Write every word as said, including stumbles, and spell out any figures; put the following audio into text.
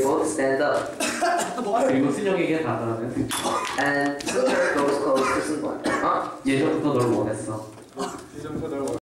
both stand up. 그리고 순영에게 다가가면 And Sunter goes close to Sunwon. 어? 예전부터 널 원했어. 예전부터 널